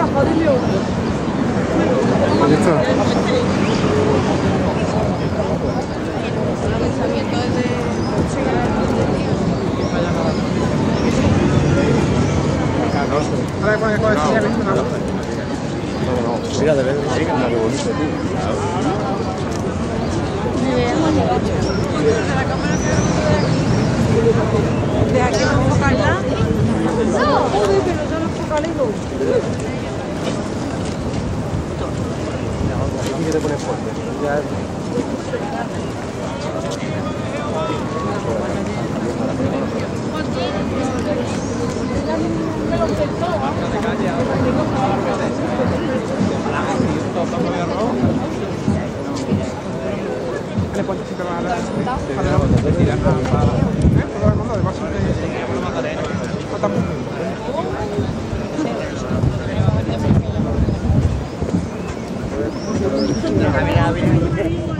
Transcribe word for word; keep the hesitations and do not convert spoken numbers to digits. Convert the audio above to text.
¿Listo? Ahora con el coche ya ves una. Mira, de verdad, sí, que es muy bonito, ¿De aquí no enfocarla? No, joder, pero yo no focalizo. ¿Qué te pones fuerte? Ya... Le pones si te vas a la... Para la... tirar para... ¿Eh? Todo el mundo, además siempre... Mira, mira, mira.